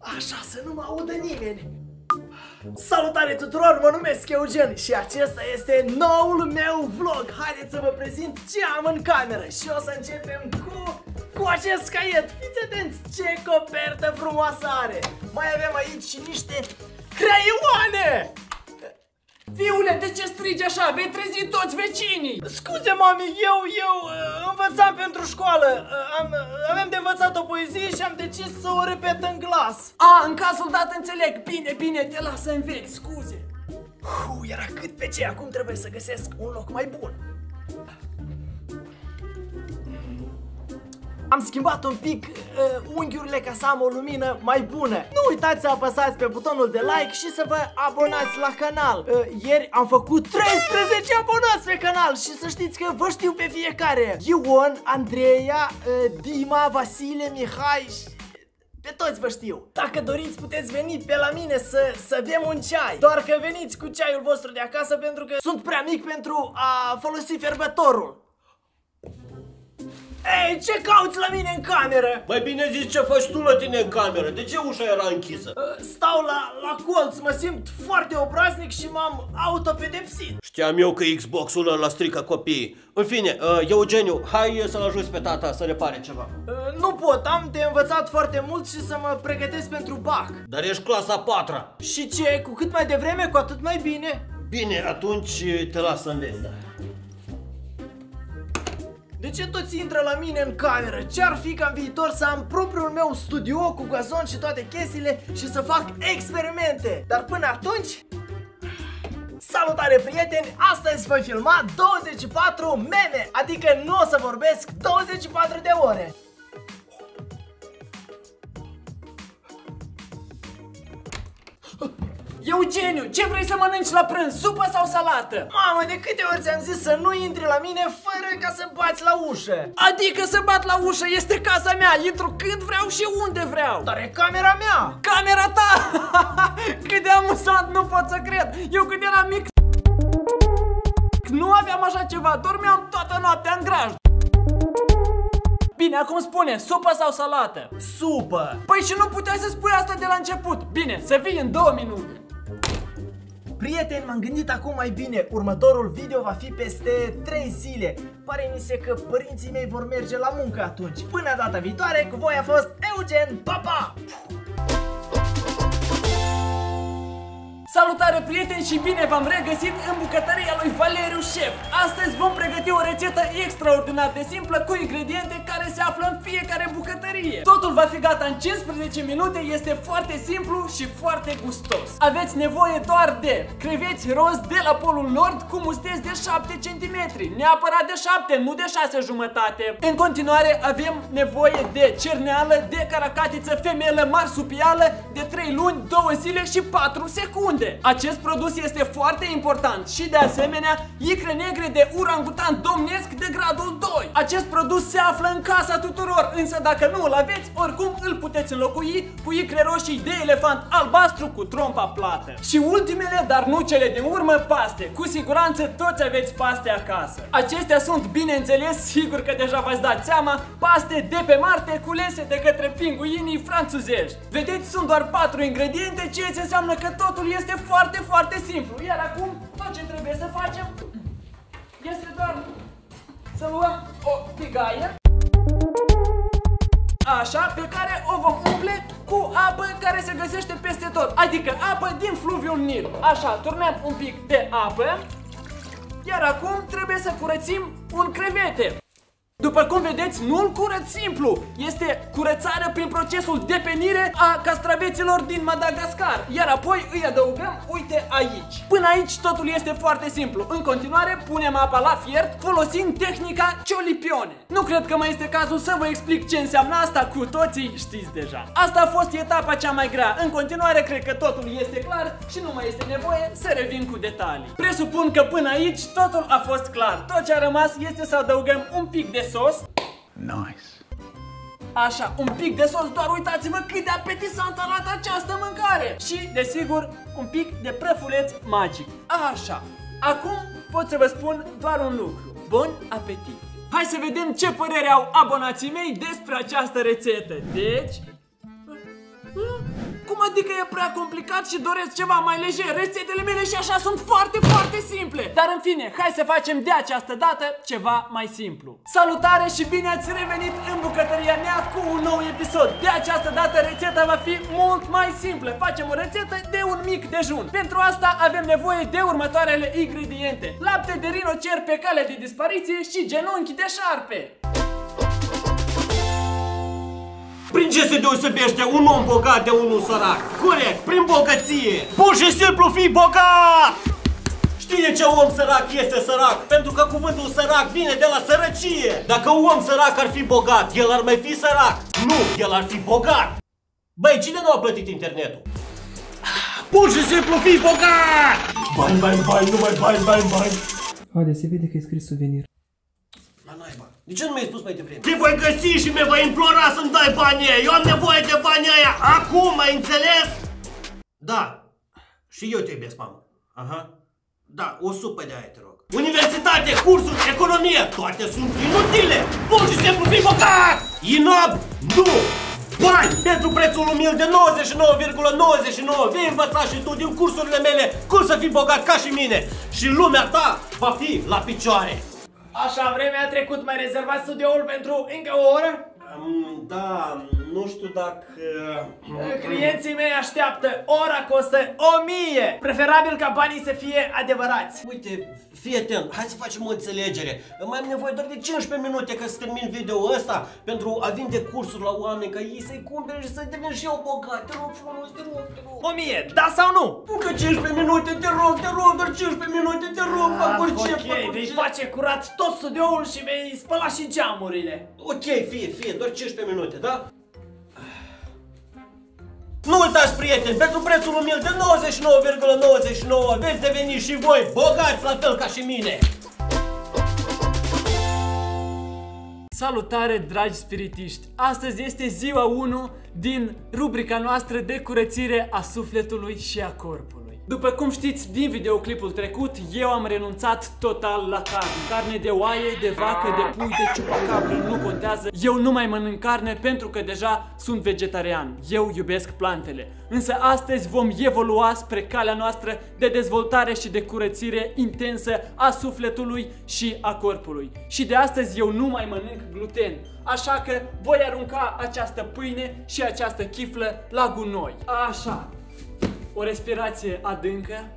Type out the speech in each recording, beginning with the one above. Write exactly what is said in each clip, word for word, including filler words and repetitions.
Așa să nu mă audă nimeni. Salutare tuturor, mă numesc Eugen și acesta este noul meu vlog. Haideți să vă prezint ce am în cameră. Și o să începem cu, cu acest caiet. Fiți atenți ce copertă frumoasă are. Mai avem aici și niște creioane. Fiule, de ce strigi așa? Vei trezi toți vecinii! Scuze, mami, eu, eu uh, învățam pentru școală. uh, am, uh, Aveam de învățat o poezie și am decis să o repet în glas. A, în cazul dat înțeleg. Bine, bine, te las să înveți, scuze. Uf, era cât pe ce, acum trebuie să găsesc un loc mai bun. Am schimbat un pic uh, unghiurile ca să am o lumină mai bună. Nu uitați să apăsați pe butonul de like și să vă abonați la canal. uh, Ieri am făcut treisprezece abonați pe canal și să știți că vă știu pe fiecare. Ion, Andreea, uh, Dima, Vasile, Mihai și... pe toți vă știu. Dacă doriți puteți veni pe la mine să, să bem un ceai. Doar că veniți cu ceaiul vostru de acasă pentru că sunt prea mic pentru a folosi fierbătorul. Ei, ce cauți la mine în cameră? Mai bine zici ce faci tu la tine în cameră, de ce ușa era închisă? Stau la, la colț, mă simt foarte obraznic și m-am autopedepsit. Știam eu că Xbox-ul ăla strică copiii. În fine, uh, Eugeniu, hai să-l ajuți pe tata să repare ceva. uh, Nu pot, am de învățat foarte mult și să mă pregătesc pentru bac. Dar ești clasa a patra. Și ce, cu cât mai devreme, cu atât mai bine. Bine, atunci te las să înveți, da. De ce toți intră la mine în cameră? Ce-ar fi ca în viitor să am propriul meu studio cu gazon și toate chestiile și să fac experimente? Dar până atunci... Salutare prieteni! Astăzi voi filma douăzeci și patru meme, adică nu o să vorbesc douăzeci și patru de ore. Eugeniu, ce vrei să mănânci la prânz? Supă sau salată? Mamă, de câte ori ți-am zis să nu intri la mine fără ca să bați la ușă? Adică să bat la ușă, este casa mea, intru când vreau și unde vreau. Dar e camera mea! Camera ta! Cât de amuzant, nu pot să cred. Eu când eram mic nu aveam așa ceva, dormeam toată noaptea în grajd. Bine, acum spune, supă sau salată? Supă! Păi și nu puteai să spui asta de la început. Bine, să vii în două minute. Prieteni, m-am gândit acum mai bine. Următorul video va fi peste trei zile. Pare mi se că părinții mei vor merge la muncă atunci. Până data viitoare, cu voi a fost Eugen, pa, pa! Salutare prieteni și bine v-am regăsit în bucătăria lui Valeriu Șef. Astăzi vom pregăti o rețetă extraordinar de simplă cu ingrediente care se află în fiecare bucătărie. Totul va fi gata în cincisprezece minute, este foarte simplu și foarte gustos. Aveți nevoie doar de creveți roz de la Polul Nord cu mustezi de șapte centimetri, neapărat de șapte, nu de șase jumătate. În continuare avem nevoie de cerneală, de caracatiță femelă marsupială de trei luni, două zile și patru secunde. Acest produs este foarte important și de asemenea icre negre de urangutan domnesc de gradul doi. Acest produs se află în casa tuturor, însă dacă nu îl aveți, oricum îl puteți înlocui cu icre roșii de elefant albastru cu trompa plată. Și ultimele, dar nu cele din urmă, paste. Cu siguranță toți aveți paste acasă. Acestea sunt, bineînțeles, sigur că deja v-ați dat seama, paste de pe Marte culese de către pinguinii franțuzești. Vedeți, sunt doar patru ingrediente, ceea ce înseamnă că totul este foarte, foarte simplu. Iar acum, tot ce trebuie să facem este doar să luăm o tigaie, așa, pe care o vom umple cu apă care se găsește peste tot, adică apă din fluviul Nil. Așa, turnăm un pic de apă, iar acum trebuie să curățim un crevete. După cum vedeți, nu-l curăț simplu, este curățarea prin procesul de penire a castraveților din Madagascar. Iar apoi îi adăugăm, uite aici. Până aici totul este foarte simplu. În continuare punem apa la fiert folosind tehnica ciolipione. Nu cred că mai este cazul să vă explic ce înseamnă asta, cu toții știți deja. Asta a fost etapa cea mai grea. În continuare cred că totul este clar și nu mai este nevoie să revin cu detalii. Presupun că până aici totul a fost clar. Tot ce a rămas este să adăugăm un pic de sos. Nice. Așa, un pic de sos, doar uitați-vă cât de apetisantă arată această mâncare. Și, desigur, un pic de prăfuleț magic. Așa, acum pot să vă spun doar un lucru. Bun apetit! Hai să vedem ce părere au abonații mei despre această rețetă. Deci... adică e prea complicat și doresc ceva mai lejer. Rețetele mele și așa sunt foarte, foarte simple. Dar în fine, hai să facem de această dată ceva mai simplu. Salutare și bine ați revenit în bucătăria mea cu un nou episod. De această dată rețeta va fi mult mai simplă. Facem o rețetă de un mic dejun. Pentru asta avem nevoie de următoarele ingrediente: lapte de rinocer pe cale de dispariție și genunchi de șarpe. Prin ce se deosebește un om bogat de unul sărac? Corect, prin bogăție. Pur și simplu fii bogat! Știi de ce om sărac este sărac? Pentru că cuvântul sărac vine de la sărăcie. Dacă un om sărac ar fi bogat, el ar mai fi sărac. Nu, el ar fi bogat. Băi, cine nu a plătit internetul? Pur și simplu fii bogat! Bani, bani, bani, numai bani, bani, bani. Haide, se vede că e scris suvenir. La naiba. De ce nu mi-ai spus mai devreme? Te voi găsi și mi voi implora să-mi dai banii aia. Eu am nevoie de banii aia acum, ai înțeles? Da. Și eu te iubesc, mamă. Aha. Da, o supă de aia, te rog. Universitate, cursuri, economie, toate sunt inutile. Pur și simplu fii bogat! Inob, nu! Bani! Pentru prețul umil de nouăzeci și nouă virgulă nouăzeci și nouă vei învăța și tu din cursurile mele cum să fii bogat ca și mine. Și lumea ta va fi la picioare. Așa, vremea a trecut, mai rezervat studioul pentru încă o oră? Um, da, nu știu dacă... Clienții mei așteaptă, ora costă o mie! Preferabil ca banii să fie adevărați. Uite, fii atent, hai să facem o înțelegere. Mai am nevoie doar de cincisprezece minute ca să termin video ăsta pentru a vinde cursuri la oameni ca ei să-i cumpere și să devin și eu bogat. Te rog frumos, te rog, te rog. o mie, da sau nu? Încă cincisprezece minute, te rog, te rog, doar cincisprezece minute, te rog, fac orice, ok, fac vei orice. face curat tot studioul și vei spăla și geamurile. Ok, fie, fie, doar cincisprezece minute, da? Nu uitați, prieteni, pentru prețul umil de nouăzeci și nouă virgulă nouăzeci și nouă veți deveni și voi bogați la fel ca și mine! Salutare, dragi spiritiști! Astăzi este ziua unu din rubrica noastră de curățire a sufletului și a corpului. După cum știți din videoclipul trecut, eu am renunțat total la carne. Carne de oaie, de vacă, de pui, de ciupacabră, nu contează. Eu nu mai mănânc carne pentru că deja sunt vegetarian. Eu iubesc plantele. Însă astăzi vom evolua spre calea noastră de dezvoltare și de curățire intensă a sufletului și a corpului. Și de astăzi eu nu mai mănânc gluten. Așa că voi arunca această pâine și această chiflă la gunoi. Așa. O respirație adâncă.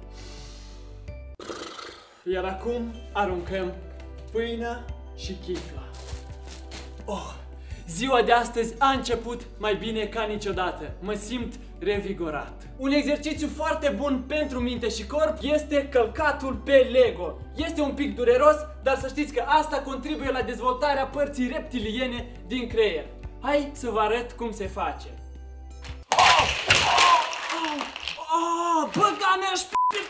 Iar acum aruncăm pâinea și chifla. Oh, ziua de astăzi a început mai bine ca niciodată. Mă simt revigorat. Un exercițiu foarte bun pentru minte și corp este călcatul pe Lego. Este un pic dureros, dar să știți că asta contribuie la dezvoltarea părții reptiliene din creier. Hai să vă arăt cum se face. Oh, băga mea-și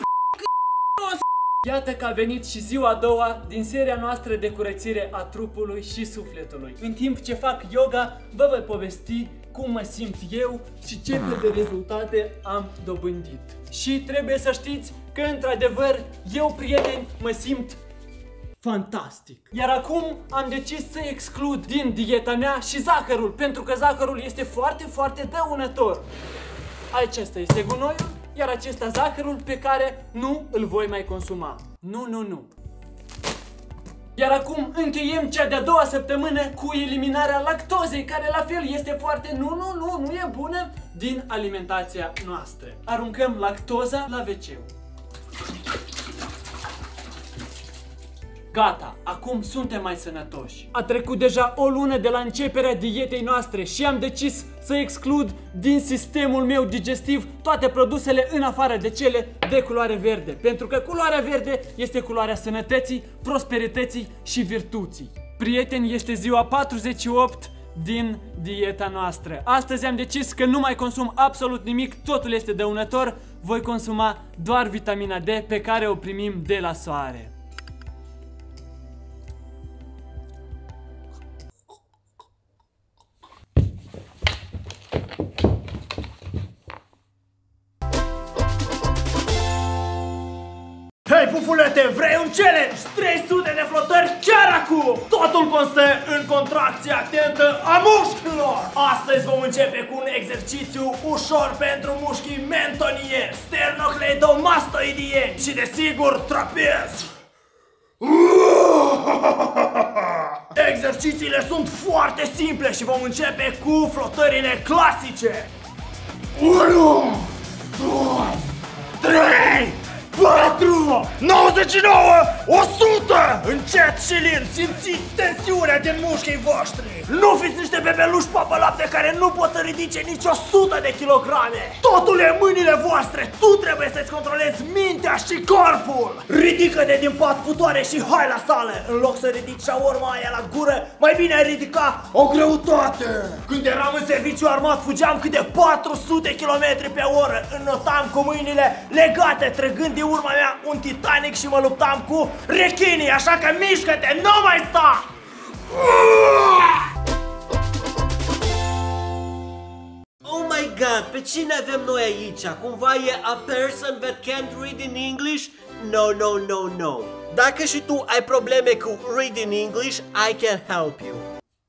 Iată că a venit și ziua a doua din seria noastră de curățire a trupului și sufletului. În timp ce fac yoga, vă voi povesti cum mă simt eu și ce fel de rezultate am dobândit. Și trebuie să știți că, într-adevăr, eu, prieteni, mă simt fantastic. Iar acum am decis să exclud din dieta mea și zahărul, pentru că zahărul este foarte, foarte dăunător. Acesta este gunoiul, iar acesta zahărul pe care nu îl voi mai consuma. Nu, nu, nu. Iar acum încheiem cea de-a doua săptămână cu eliminarea lactozei, care la fel este foarte, nu, nu, nu, nu e bună, din alimentația noastră. Aruncăm lactoza la ve ce. Gata, acum suntem mai sănătoși. A trecut deja o lună de la începerea dietei noastre și am decis să exclud din sistemul meu digestiv toate produsele în afară de cele de culoare verde. Pentru că culoarea verde este culoarea sănătății, prosperității și virtuții. Prieteni, este ziua patruzeci și opt din dieta noastră. Astăzi am decis că nu mai consum absolut nimic, totul este dăunător. Voi consuma doar vitamina D pe care o primim de la soare. Hei, pufulete, vrei un challenge? trei sute de flotări chiar acum! Totul constă în contracție atentă a mușchilor! Astăzi vom începe cu un exercițiu ușor pentru mușchii mentonieni, sternocleidomastoidieni și desigur trapez! Exercițiile sunt foarte simple și vom începe cu flotările clasice. unu, doi, trei, patru, nouăzeci și nouă, o sută! Încet și lin, simțiți tensiunea din mușchii voștri. Nu fiți niște bebeluși papălapte care nu pot să ridice nici o sută de kilograme. Totul e în mâinile voastre, tu trebuie să-ți controlezi mintea și corpul. Ridică-te din pat putoare și hai la sală. În loc să ridici șaorma aia la gură, mai bine ai ridica o greutate. Când eram în serviciu armat, fugeam cât de patru sute kilometri pe oră. Înnotam cu mâinile legate, trăgând din urma mea un Titanic și mă luptam cu rechinii, așa că mișcă-te, nu mai sta! Oh my god, pe cine avem noi aici? Cumva e a person that can't read in English? No, no, no, no. Dacă și tu ai probleme cu read in English, I can help you.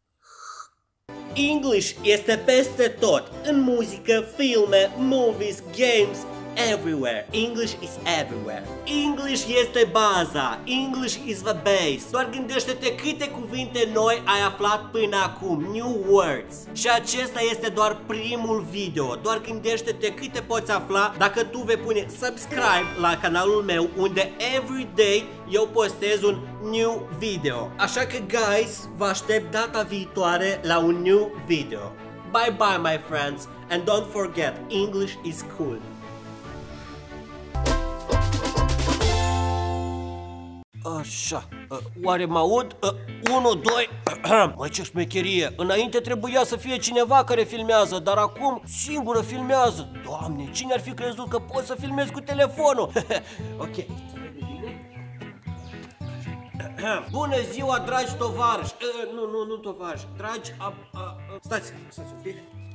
English este peste tot, în muzică, filme, movies, games, everywhere. English is everywhere. English este baza. English is the base. Doar gândește-te câte cuvinte noi ai aflat până acum. New words. Și acesta este doar primul video. Doar gândește-te câte poți afla dacă tu vei pune subscribe la canalul meu, unde every day eu postez un new video. Așa că, guys, vă aștept data viitoare la un new video. Bye bye, my friends, and don't forget, English is cool. Așa, oare mă aud? unu, doi, măi, ce șmecherie! Înainte trebuia să fie cineva care filmează, dar acum singură filmează. Doamne, cine ar fi crezut că poți să filmezi cu telefonul? Ok. Bună ziua, dragi tovarăși! Nu, nu, nu tovarăși, dragi ab... Stați, stați un pic.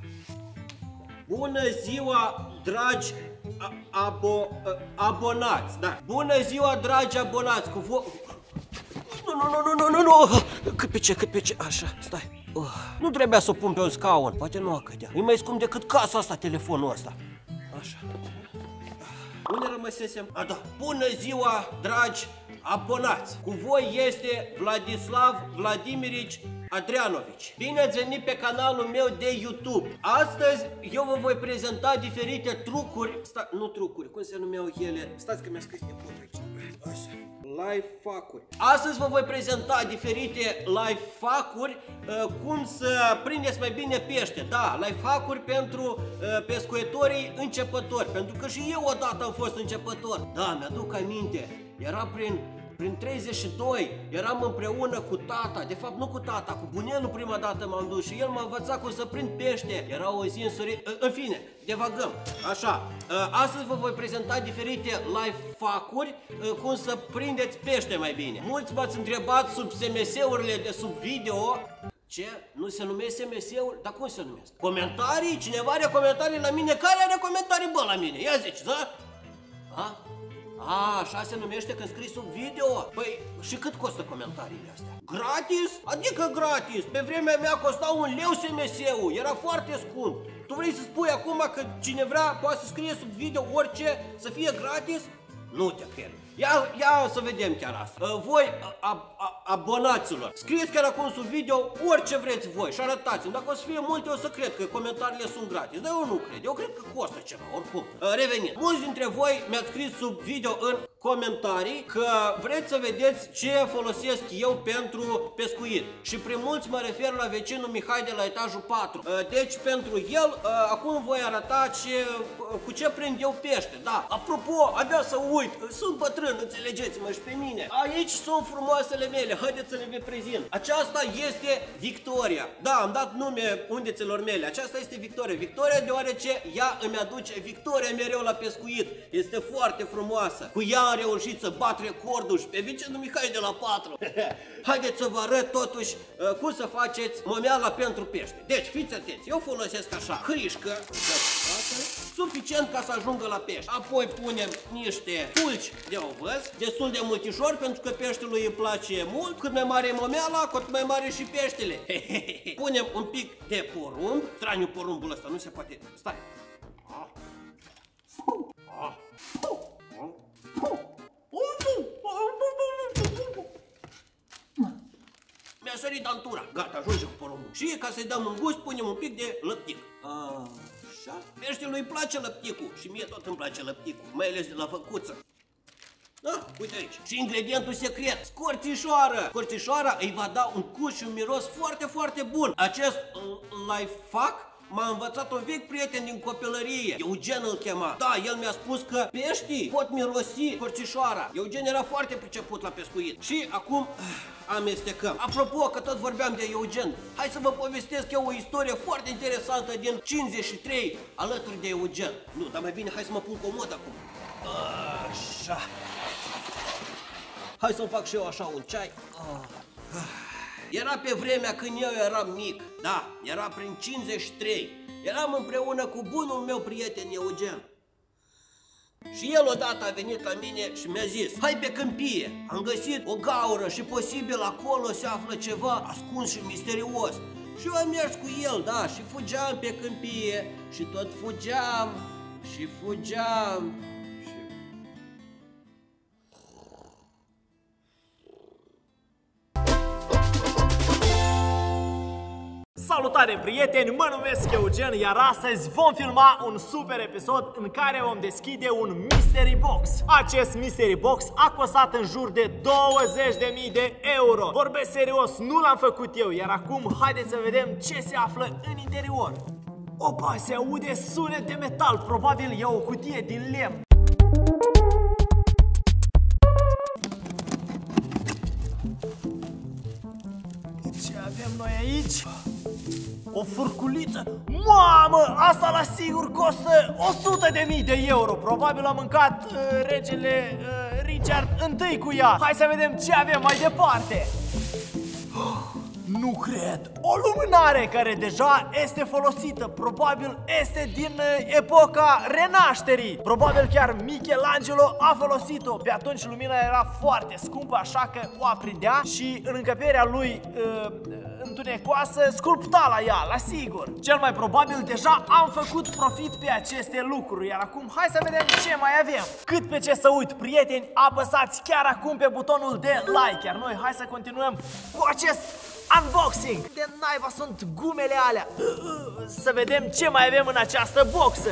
Bună ziua, dragi abo, abonați, da. Bună ziua, dragi abonați, cu vo... Nu, nu, nu, nu, nu, nu, nu, cât pe ce, cât pe ce, așa, stai. Uh, nu trebuia să o pun pe un scaun, poate nu a cădea. E mai scump decât casa asta, telefonul ăsta. Așa. Unde rămăsesem? A, da. Bună ziua, dragi abonați. Cu voi este Vladislav Vladimirici Adrianovici. Bine ați venit pe canalul meu de YouTube. Astăzi eu vă voi prezenta diferite trucuri. Sta nu trucuri, cum se numeau ele? Stați că mi-a scris nepotul aici. Așa. Life-hack-uri. Astăzi vă voi prezenta diferite life-hack-uri, uh, cum să prindeți mai bine pește. Da, life-hack-uri pentru uh, pescuitorii începători. Pentru că și eu odată am fost începător. Da, mi-aduc aminte. Era prin Prin treizeci și doi, eram împreună cu tata, de fapt nu cu tata, cu bunelul prima dată m-am dus și el m-a învățat cum să prind pește. Era o zi însuri... În fine, devagăm. Așa, astăzi vă voi prezenta diferite life-hack-uri, cum să prindeți pește mai bine. Mulți m-ați întrebat sub S M S-urile de sub video. Ce? Nu se numesc S M S-uri? Dar cum se numesc? Comentarii? Cineva are comentarii la mine? Care are comentarii, bă, la mine? Ia zici, da? Ha? A, așa se numește când scrii sub video? Păi, și cât costă comentariile astea? Gratis? Adică gratis! Pe vremea mea costa un leu S M S-ul, era foarte scump. Tu vrei să spui acum că cine vrea poate să scrie sub video orice, să fie gratis? Nu te cred. Ia, ia să vedem chiar asta. Voi, a, a, abonaților, scrieți chiar acum sub video orice vreți voi și arătați-mi. Dacă o să fie multe, o să cred că comentariile sunt gratis. Dar eu nu cred. Eu cred că costă ceva, oricum. Revenind. Mulți dintre voi mi-ați scris sub video în comentarii că vreți să vedeți ce folosesc eu pentru pescuit. Și prin mulți mă refer la vecinul Mihai de la etajul patru. Deci pentru el, acum voi arăta ce, cu ce prind eu pește. Da, apropo, abia să uit, sunt bătrân, înțelegeți-mă și pe mine. Aici sunt frumoasele mele, haideți să le vă prezint. Aceasta este Victoria. Da, am dat nume undețelor mele. Aceasta este Victoria. Victoria deoarece ea îmi aduce victoria mereu la pescuit. Este foarte frumoasă. Cu ea am reușit să bat recordul și pe vecinul Mihai de la patru. Haideți să vă arăt totuși uh, cum să faceți momeala pentru pește. Deci, fiți atenți, eu folosesc așa hâișcă sub suficient ca să ajungă la pește. Apoi punem niște pulci de ovăz, destul de multișor, pentru că peștelui îi place mult. Cât mai mare e momeala, cu atât mai mare și peștele. Punem un pic de porumb. Straniu porumbul ăsta, nu se poate. Stai. Mi-a sărit dantura. Gata, ajunge cu porumbul. Și ca să-i dăm un gust, punem un pic de lăptic. Așa. Peștelui îi place lăpticul. Și mie tot îmi place lăpticul, mai ales de la făcuță. Da, uite aici. Și ingredientul secret, scorțișoară. Scorțișoara îi va da un gust și un miros foarte, foarte bun. Acest life hack m-a învățat un vechi prieten din copilărie. Eugen îl chema. Da, el mi-a spus că peștii pot mirosi scorțișoara. Eugen era foarte priceput la pescuit. Și acum amestecăm. Apropo, că tot vorbeam de Eugen, hai să vă povestesc eu o istorie foarte interesantă din cincizeci și trei alături de Eugen. Nu, dar mai bine hai să mă pun comod acum. Așa. Hai să-mi fac și eu așa un ceai. Era pe vremea când eu eram mic. Da, era prin cincizeci și trei. Eram împreună cu bunul meu prieten Eugen. Și el odată a venit la mine și mi-a zis: hai pe câmpie, am găsit o gaură și posibil acolo se află ceva ascuns și misterios. Și eu am mers cu el, da, și fugeam pe câmpie. Și tot fugeam și fugeam. Salutare prieteni, mă numesc Eugen, iar astăzi vom filma un super episod în care vom deschide un mystery box. Acest mystery box a costat în jur de douăzeci de mii de euro. Vorbesc serios, nu l-am făcut eu, iar acum haideți să vedem ce se află în interior. Opa, se aude sunet de metal, probabil e o cutie din lemn. Ce avem noi aici? O furculiță? Mamă, asta la sigur costă o sută de mii de euro. Probabil a mâncat uh, regele uh, Richard întâi cu ea. Hai să vedem ce avem mai departe. Oh, nu cred. O lumânare care deja este folosită. Probabil este din uh, epoca Renașterii. Probabil chiar Michelangelo a folosit-o. Pe atunci lumina era foarte scumpă, așa că o aprindea și în încăperea lui uh, întunecoasă sculpta la ea, la sigur. Cel mai probabil deja am făcut profit pe aceste lucruri. Iar acum hai să vedem ce mai avem. Cât pe ce să uit, prieteni, apăsați chiar acum pe butonul de like. Iar noi hai să continuăm cu acest unboxing. De naiba sunt gumele alea. Să vedem ce mai avem în această boxă.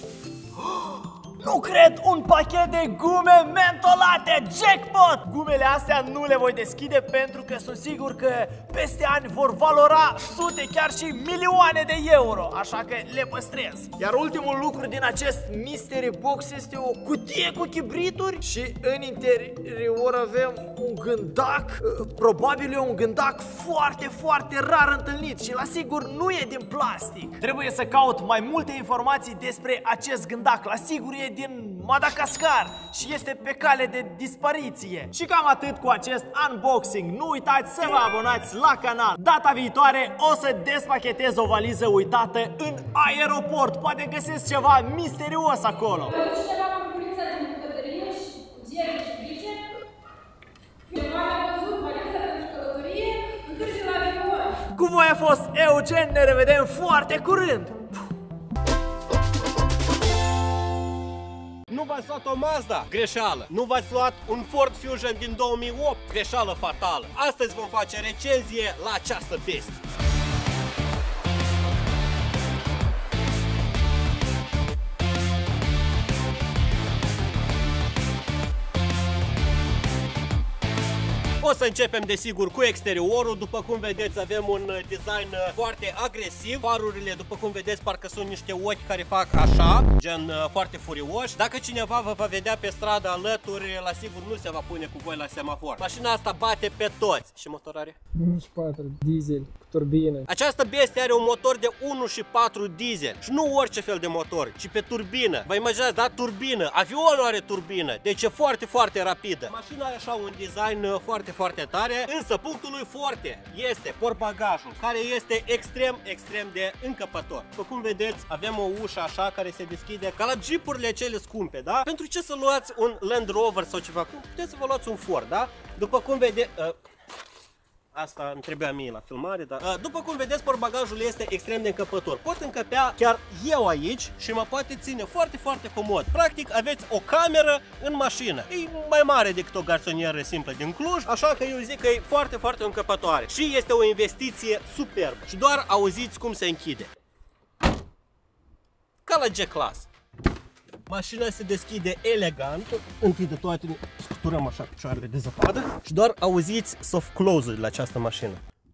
Nu cred, un pachet de gume mentolate, jackpot! Gumele astea nu le voi deschide pentru că sunt sigur că peste ani vor valora sute, chiar și milioane de euro, așa că le păstrez. Iar ultimul lucru din acest mystery box este o cutie cu chibrituri și în interior avem un gândac. Probabil e un gândac foarte, foarte rar întâlnit și la sigur nu e din plastic. Trebuie să caut mai multe informații despre acest gândac, la sigur e din Madagascar și este pe cale de dispariție. Și cam atât cu acest unboxing. Nu uitați să vă abonați la canal. Data viitoare o să despachetez o valiză uitată în aeroport. Poate găsesc ceva misterios acolo. Cu voi a fost Eugen, ne revedem foarte curând. Nu v-ați luat o Mazda? Greșeală. Nu v-ați luat un Ford Fusion din două mii opt? Greșeală fatală. Astăzi vom face recenzie la această bestie. O să începem desigur cu exteriorul. După cum vedeți avem un design foarte agresiv. Farurile, după cum vedeți, parcă sunt niște ochi care fac așa, gen foarte furioși. Dacă cineva vă va vedea pe stradă alături, la sigur nu se va pune cu voi la semafor. Mașina asta bate pe toți. Și motor are? douăzeci și patru, diesel. turbină. Această bestie are un motor de unu și patru diesel și nu orice fel de motor, ci pe turbină. Vă imaginați, da? Turbină. Avionul are turbină, deci e foarte, foarte rapidă. Mașina are așa un design foarte, foarte tare, însă punctul lui forte este portbagajul, care este extrem, extrem de încăpător. După cum vedeți, avem o ușă așa care se deschide ca la jeepurile cele scumpe, da? Pentru ce să luați un Land Rover sau ceva? Cum puteți să vă luați un Ford, da? După cum vedeți... Uh, Asta îmi trebuia mie la filmare, dar... Uh, după cum vedeți, portbagajul este extrem de încăpător. Pot încăpea chiar eu aici și mă poate ține foarte, foarte comod. Practic, aveți o cameră în mașină. E mai mare decât o garsonieră simplă din Cluj, așa că eu zic că e foarte, foarte încăpătoare. Și este o investiție superbă. Și doar auziți cum se închide. Ca la G-Class. Mașina se deschide elegant, închide toate, scuturăm așa picioarele de zăpadă și doar auziți soft close-ul la această mașină.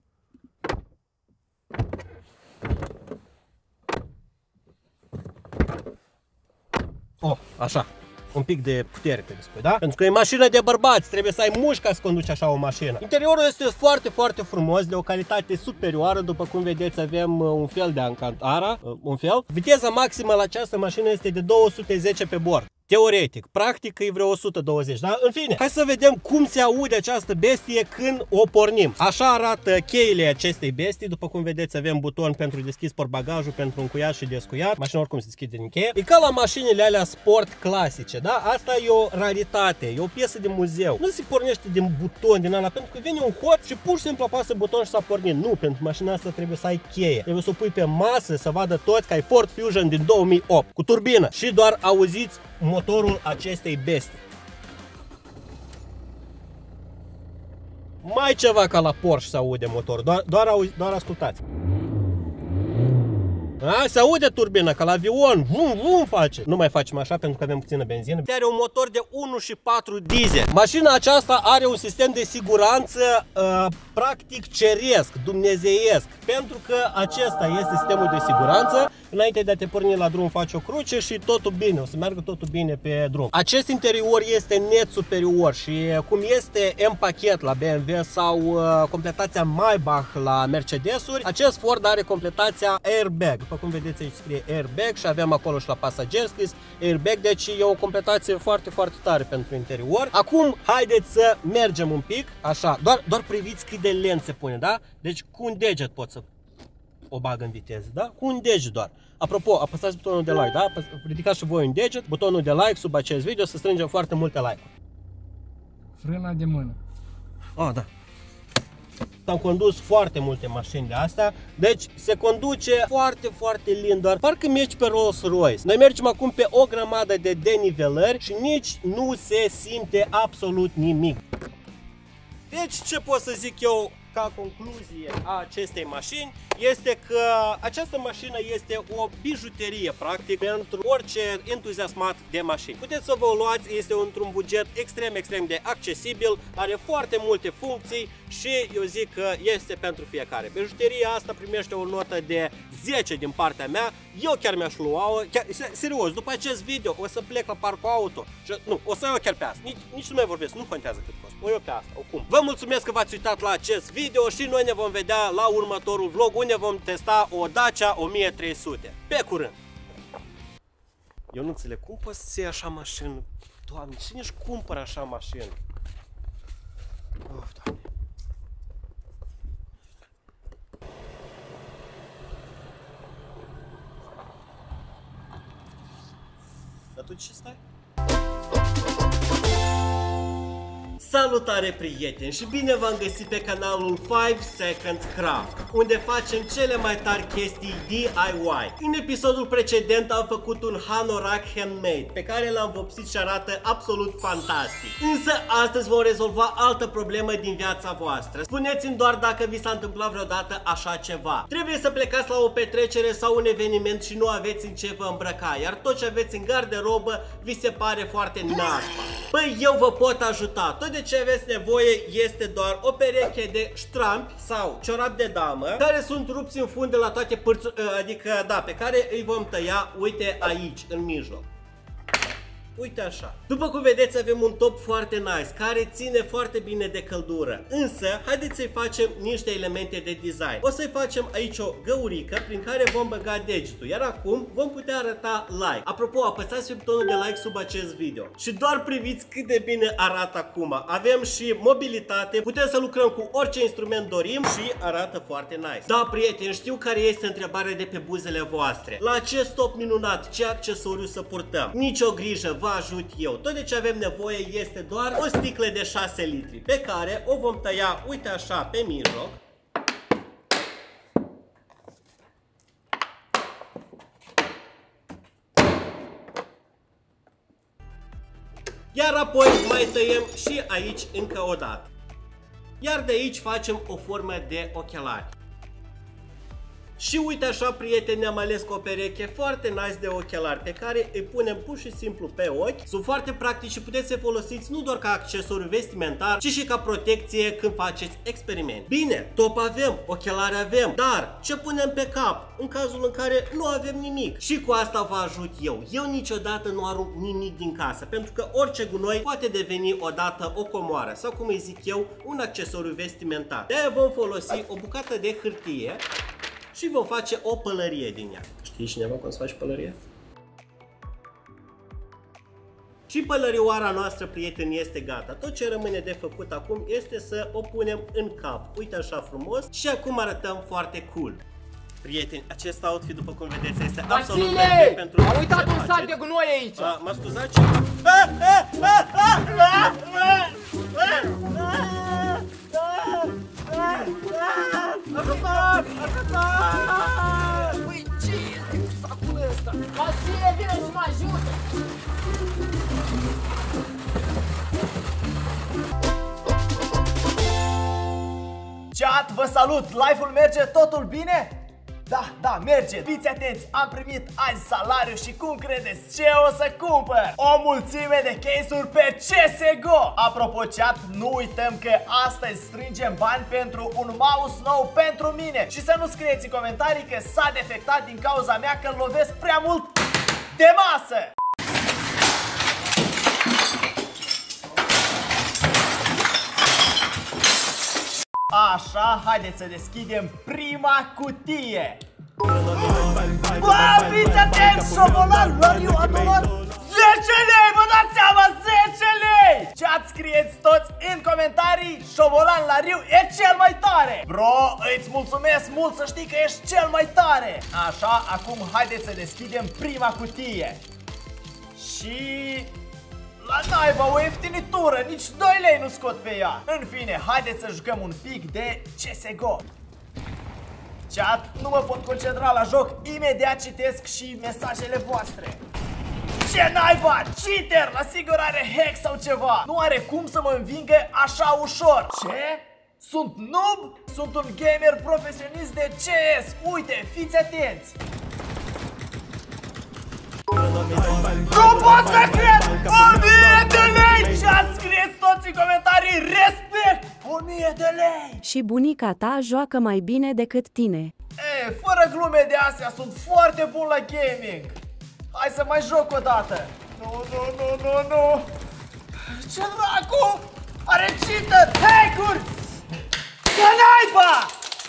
Oh, așa. Un pic de putere, pe spui, da? Pentru că e mașină de bărbați, trebuie să ai mușchi ca să conduci așa o mașină. Interiorul este foarte, foarte frumos, de o calitate superioară. După cum vedeți, avem un fel de Alcantara, un fel. Viteza maximă la această mașină este de două sute zece pe bord. Teoretic, practic e vreo o sută douăzeci, da? În fine, hai să vedem cum se aude această bestie când o pornim. Așa arată cheile acestei bestii. După cum vedeți, avem buton pentru deschis portbagajul, pentru încuiat și descuiat. Mașina oricum se deschide din cheie. E ca la mașinile alea sport clasice, da? Asta e o raritate, e o piesă de muzeu. Nu se pornește din buton, din ala, pentru că vine un hoț și pur și simplu apasă buton și s-a pornit. Nu, pentru mașina asta trebuie să ai cheie. Trebuie să o pui pe masă, să vadă toți că ai Ford Fusion din două mii opt, cu turbină. Și doar auziți motorul acestei bestii. Mai ceva ca la Porsche se aude motor, doar, doar, doar ascultați. A, se aude turbina, ca la avion, vum, vum face. Nu mai facem așa pentru că avem puțină benzină. Are un motor de unu și patru diesel. Mașina aceasta are un sistem de siguranță uh, practic ceresc, dumnezeiesc. Pentru că acesta este sistemul de siguranță. Înainte de a te porni la drum faci o cruce și totul bine, o să meargă totul bine pe drum. Acest interior este net superior și cum este M-pachet la B M W sau uh, completația Maybach la Mercedes-uri, acest Ford are completația airbag. După cum vedeți aici scrie airbag și avem acolo și la pasager scris airbag, deci e o completație foarte, foarte tare pentru interior. Acum haideți să mergem un pic, așa, doar, doar priviți cât de lent se pune, da? Deci cu un deget pot să o bag în viteză, da? Cu un deget doar. Apropo, apăsați butonul de like, da? Ridicați și voi un deget, butonul de like sub acest video să strângem foarte multe like-uri. Frâna de mână. Ah, da. Am condus foarte multe mașini de astea, deci se conduce foarte, foarte lin, doar parcă mergi pe Rolls Royce. Noi mergem acum pe o grămadă de denivelări și nici nu se simte absolut nimic. Deci ce pot să zic eu ca concluzie a acestei mașini este că această mașină este o bijuterie practic pentru orice entuziasmat de mașini. Puteți să vă o luați, este într-un buget extrem, extrem de accesibil, are foarte multe funcții și eu zic că este pentru fiecare. Bijuteria asta primește o notă de zece din partea mea, eu chiar mi-aș lua-o, serios, după acest video o să plec la parcul auto și nu, o să iau chiar pe asta, nici, nici nu mai vorbesc, nu contează cât costă, o iau pe asta, oricum. Vă mulțumesc că v-ați uitat la acest video și noi ne vom vedea la următorul vlog unde vom testa o Dacia o mie trei sute. Pe curând! Eu nu înțeleg, cum poți să iei așa mașină? Doamne, cine își cumpără așa mașină? Of, Doamne! Dar tu ce stai? Salutare prieteni și bine v-am găsit pe canalul five seconds craft, unde facem cele mai tari chestii D I Y. În episodul precedent am făcut un hanorac handmade, pe care l-am vopsit și arată absolut fantastic. Însă astăzi vom rezolva altă problemă din viața voastră. Spuneți-mi doar dacă vi s-a întâmplat vreodată așa ceva. Trebuie să plecați la o petrecere sau un eveniment și nu aveți în ce vă îmbrăca, iar tot ce aveți în garderobă vi se pare foarte nașpa. Păi eu vă pot ajuta. Tot de ce aveți nevoie este doar o pereche de ștrampi sau ciorap de damă care sunt rupți în funde la toate părțile, adică da, pe care îi vom tăia, uite aici, în mijloc. Uite așa. După cum vedeți, avem un top foarte nice, care ține foarte bine de căldură. Însă, haideți să-i facem niște elemente de design. O să-i facem aici o găurică prin care vom băga degetul. Iar acum vom putea arăta like. Apropo, apăsați pe butonul de like sub acest video. Și doar priviți cât de bine arată acum. Avem și mobilitate, putem să lucrăm cu orice instrument dorim și arată foarte nice. Da, prieteni, știu care este întrebarea de pe buzele voastre. La acest top minunat, ce accesoriu să purtăm? Nicio grijă, vă ajut eu. Tot de ce avem nevoie este doar o sticlă de șase litri, pe care o vom tăia, uite așa, pe mijloc. Iar apoi mai tăiem și aici încă o dată. Iar de aici facem o formă de ochelari. Și uite așa, prieteni, am ales cu o pereche foarte nice de ochelari pe care îi punem pur și simplu pe ochi. Sunt foarte practici și puteți să folosiți nu doar ca accesoriu vestimentar, ci și ca protecție când faceți experiment. Bine, top avem, ochelari avem, dar ce punem pe cap în cazul în care nu avem nimic? Și cu asta vă ajut eu. Eu niciodată nu arunc nimic din casă, pentru că orice gunoi poate deveni odată o comoară sau, cum îi zic eu, un accesoriu vestimentar. De-aia vom folosi o bucată de hârtie și vom face o pălărie din ea. Știi cineva cum să faci pălărie? Și pălărioara noastră, prieteni, este gata. Tot ce rămâne de făcut acum este să o punem în cap. Uite așa frumos. Și acum arătăm foarte cool. Prieteni, acest outfit, după cum vedeți, este absolut perfect pentru... Am uitat un sac de gunoi aici! A, mă scuzați? A, a, a, a, a, a, Ajutor! Ajutor! Păi ce e cu sacul ăsta? Vasile, vine și mă ajută! Chat, vă salut! Live-ul merge? Totul bine? Da, da, merge! Fiți atenți! Am primit azi salariu și cum credeți ce o să cumpăr? O mulțime de case-uri pe C S G O! Apropo, chat, nu uităm că astăzi strângem bani pentru un mouse nou pentru mine. Și să nu scrieți în comentarii că s-a defectat din cauza mea, că lovesc prea mult de masă! Așa, haideți să deschidem prima cutie. Bă, fiți atenți, șobolan, Lariu a donat zece lei, vă dați seama, zece lei! Ce-ați scrieți toți în comentarii, șobolan Lariu e cel mai tare! Bro, îți mulțumesc mult, să știi că ești cel mai tare! Așa, acum haideți să deschidem prima cutie. Și... la naiba, o ieftinitură, nici doi lei nu scot pe ea. În fine, haideți să jucăm un pic de C S G O. Chat, nu mă pot concentra la joc, imediat citesc și mesajele voastre. Ce naiba, cheater, la sigur are hack sau ceva. Nu are cum să mă învingă așa ușor. Ce? Sunt noob? Sunt un gamer profesionist de C S. Uite, fiți atenți. Nu pot să cred! o mie de lei! Ce-ați scrieți toți în comentarii? Respect! o mie de lei! Și bunica ta joacă mai bine decât tine. E, fără glume de astea, sunt foarte bun la gaming. Hai să mai joc o dată. Nu, nu, nu, nu, nu. Ce dracu? Are cheater, hack-uri! Ce naiba!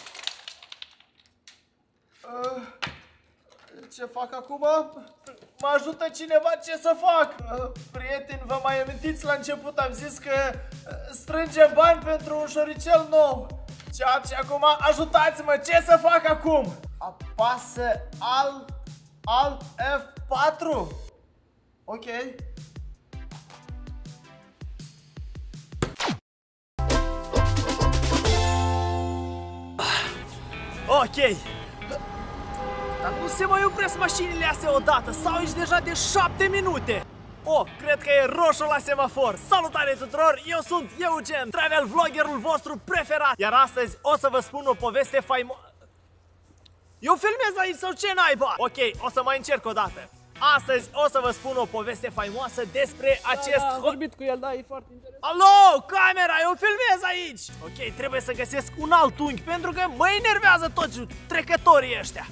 Uh, ce fac acum? Mă ajută cineva, ce să fac? Uh, prieteni, vă mai amintiți la început, am zis că uh, strângem bani pentru un șoricel nou. Chat, și acum ajutați-mă, ce să fac acum? Apasă Alt, Alt F patru. Ok. Ok. Dar nu se mai opresc mașinile astea odată, stau aici deja de șapte minute. Oh, cred că e roșu la semafor. Salutare tuturor, eu sunt Eugen, travel vloggerul vostru preferat. Iar astăzi o să vă spun o poveste faimoasă. Eu filmez aici sau ce naiba? Ok, o să mai încerc o dată. Astăzi o să vă spun o poveste faimoasă despre acest... Da, am vorbit cu el, da, e foarte interesant. Alo, camera, eu filmez aici. Ok, trebuie să găsesc un alt unghi, pentru că mă enervează toți trecătorii ăștia.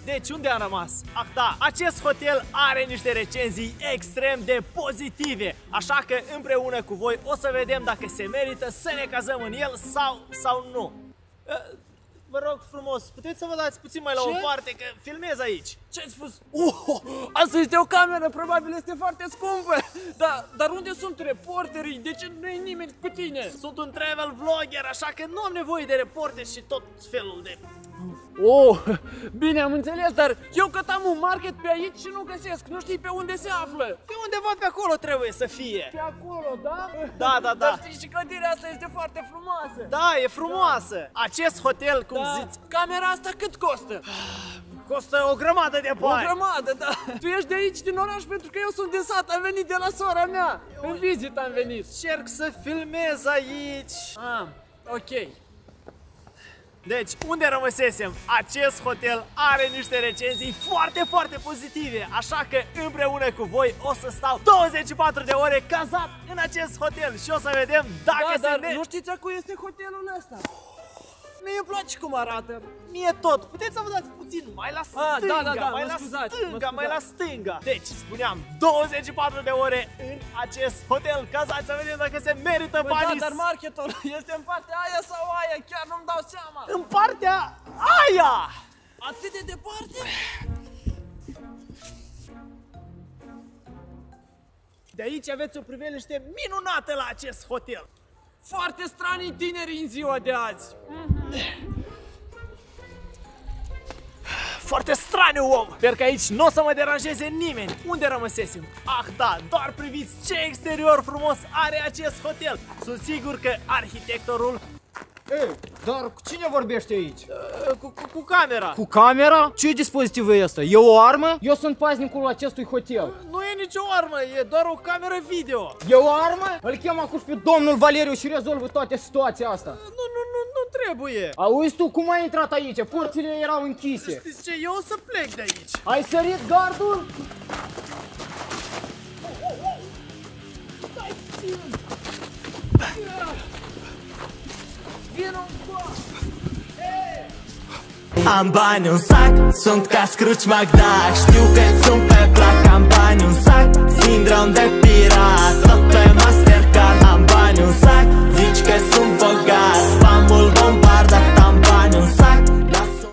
Deci unde am rămas? Ah da, acest hotel are niște recenzii extrem de pozitive. Așa că împreună cu voi o să vedem dacă se merită să ne cazăm în el sau, sau nu. Vă rog frumos, puteți să vă dați puțin mai la Ce? o parte, că filmez aici. Ce ai spus? Oh, asta este o cameră, probabil este foarte scumpă. Dar, dar unde sunt reporterii? De ce nu e nimeni cu tine? Sunt un travel vlogger, așa că nu am nevoie de reporteri și tot felul de... Oh, bine, am înțeles, dar eu cătam un market pe aici și nu găsesc. Nu știi pe unde se află. Pe undeva pe acolo trebuie să fie. Pe acolo, da? Da, da, da. Dar știi, și clădirea asta este foarte frumoasă. Da, e frumoasă. Acest hotel, cum Da. zici, Camera asta cât costă? costă o grămadă de O bani. grămadă, da. Tu ești de aici, din oraș, pentru că eu sunt din sat. Am venit de la sora mea. În vizită am venit. Încerc să filmez aici. Ah, ok. Deci, unde rămăsesem? Acest hotel are niște recenzii foarte, foarte pozitive. Așa că împreună cu voi o să stau douăzeci și patru de ore cazat în acest hotel și o să vedem dacă Da, se dar merge. nu știți a cui este hotelul ăsta? Mie îmi place cum arată. Mie tot. Puteți să vă dați puțin mai la stânga, Ah, da, da, da, mai mă la scuzați, stânga, mă mai la scuzați. stânga. Deci, spuneam, douăzeci și patru de ore în acest hotel cazat, să vedem dacă se merită Păi da, banii. dar marketul este în partea aia sau aia? Chiar nu-mi dau seama. În partea aia! Atât de departe? De aici aveți o priveliște minunată la acest hotel. Foarte stranii tineri în ziua de azi. Foarte straniu om! Sper că aici nu o să mă deranjeze nimeni. Unde rămăsesem? Ah da, doar priviți ce exterior frumos are acest hotel. Sunt sigur că arhitectorul Ei, dar cu cine vorbește aici? uh, cu, cu, cu camera. Cu camera? Ce dispozitiv e ăsta? E o armă? Eu sunt paznicul acestui hotel. Nu e nicio armă, e doar o cameră video. E o armă? Îl chem acum pe domnul Valeriu și rezolvă toată situația asta. Nu, nu, nu, nu trebuie. Auzi tu cum ai intrat aici? Porțile erau închise. Știți ce? Eu o să plec de aici. Ai sărit gardul? Am bani în sac, sunt ca Scrooge McDuck. Știu că sunt pe plac, am bani în sac, sindrom de pirat, tot pe Mastercard. Am bani în sac, zici că sunt bogat.